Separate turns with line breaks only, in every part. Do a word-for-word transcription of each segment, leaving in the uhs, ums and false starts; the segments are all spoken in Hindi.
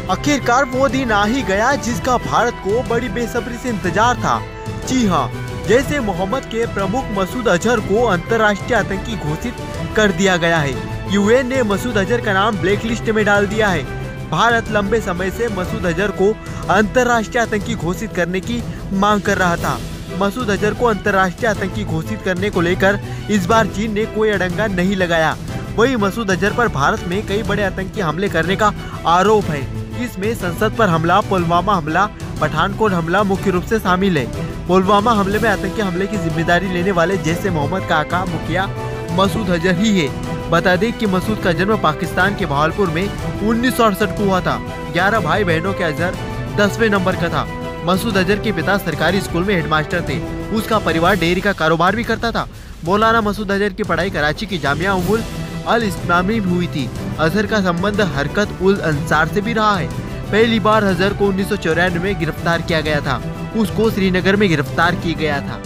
आखिरकार वो दिन आ ही गया जिसका भारत को बड़ी बेसब्री से इंतजार था। जी हाँ, जैसे मोहम्मद के प्रमुख मसूद अजहर को अंतर्राष्ट्रीय आतंकी घोषित कर दिया गया है। यूएन ने मसूद अजहर का नाम ब्लैक लिस्ट में डाल दिया है। भारत लंबे समय से मसूद अजहर को अंतर्राष्ट्रीय आतंकी घोषित करने की मांग कर रहा था। मसूद अजहर को अंतर्राष्ट्रीय आतंकी घोषित करने को लेकर इस बार चीन ने कोई अड़ंगा नहीं लगाया। वही मसूद अजहर पर भारत में कई बड़े आतंकी हमले करने का आरोप है। इसमें संसद पर हमला, पुलवामा हमला, पठानकोट हमला मुख्य रूप से शामिल है। पुलवामा हमले में आतंकी हमले की जिम्मेदारी लेने वाले जैश ए मोहम्मद का आका मुखिया मसूद अजहर ही है। बता दें कि मसूद का जन्म पाकिस्तान के भावलपुर में उन्नीस सौ अड़सठ को हुआ था। ग्यारह भाई बहनों के अजहर दसवें नंबर का था। मसूद अजहर के पिता सरकारी स्कूल में हेडमास्टर थे। उसका परिवार डेयरी का कारोबार भी करता था। मौलाना मसूद अजहर की पढ़ाई कराची की जामिया उम्मुल अल इस्लामी में हुई थी। अजहर का संबंध हरकत उल अंसार से भी रहा है। पहली बार अजहर को उन्नीस सौ चौरानवे में गिरफ्तार किया गया था। उसको श्रीनगर में गिरफ्तार किया गया था।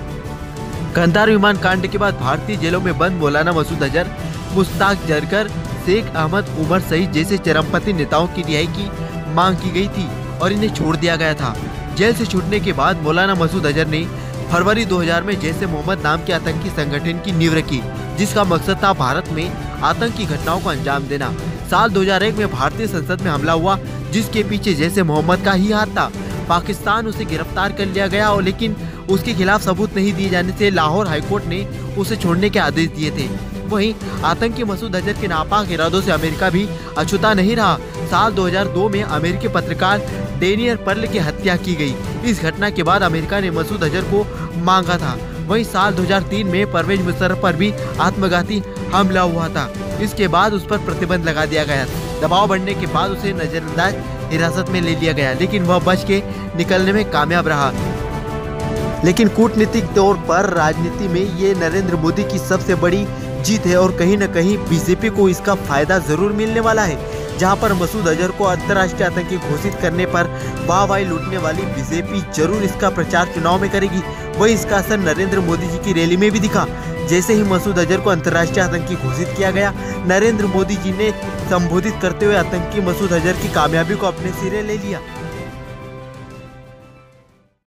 कंधार विमान कांड के बाद भारतीय जेलों में बंद मौलाना मसूद अजहर, मुश्ताक जरकर, शेख अहमद उमर सईद जैसे चरमपंथी नेताओं की रिहाई की मांग की गई थी और इन्हें छोड़ दिया गया था। जेल से छूटने के बाद मौलाना मसूद अजहर ने फरवरी दो हज़ार में जैश ए मोहम्मद नाम के आतंकी संगठन की नींव रखी, जिसका मकसद था भारत में आतंकी घटनाओं को अंजाम देना। साल दो हज़ार एक में भारतीय संसद में हमला हुआ, जिसके पीछे जैश ए मोहम्मद का ही हाथ था। पाकिस्तान उसे गिरफ्तार कर लिया गया और लेकिन उसके खिलाफ सबूत नहीं दिए जाने से लाहौर हाईकोर्ट ने उसे छोड़ने के आदेश दिए थे। वहीं आतंकी मसूद अजहर के नापाक इरादों से अमेरिका भी अछूता नहीं रहा। साल दो हज़ार दो में अमेरिकी पत्रकार डेनियल पर्ल की हत्या की गई। इस घटना के बाद अमेरिका ने मसूद अजहर को मांगा था। वहीं साल दो हज़ार तीन में परवेज मुशर्रफ पर भी आत्मघाती हमला हुआ था। इसके बाद उस पर प्रतिबंध लगा दिया गया। दबाव बढ़ने के बाद उसे नजरअंदाज हिरासत में ले लिया गया, लेकिन वह बच के निकलने में कामयाब रहा। लेकिन कूटनीतिक तौर पर राजनीति में ये नरेंद्र मोदी की सबसे बड़ी जीत है और कहीं न कहीं बीजेपी को इसका फायदा जरूर मिलने वाला है। जहां पर मसूद अजहर को अंतर्राष्ट्रीय आतंकी घोषित करने पर वाहवाही लूटने वाली बीजेपी जरूर इसका प्रचार चुनाव में करेगी। वही इसका असर नरेंद्र मोदी जी की रैली में भी दिखा। जैसे ही मसूद अजहर को अंतर्राष्ट्रीय आतंकी घोषित किया गया, नरेंद्र मोदी जी ने संबोधित करते हुए आतंकी मसूद अजहर की कामयाबी को अपने सिरे ले लिया।